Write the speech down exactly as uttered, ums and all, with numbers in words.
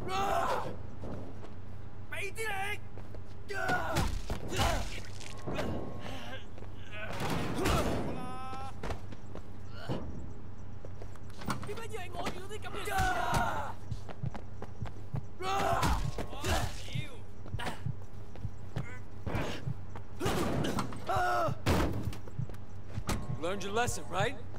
Mày đi đi.點解要係我遇到啲咁嘅事啊？You learned your lesson, right?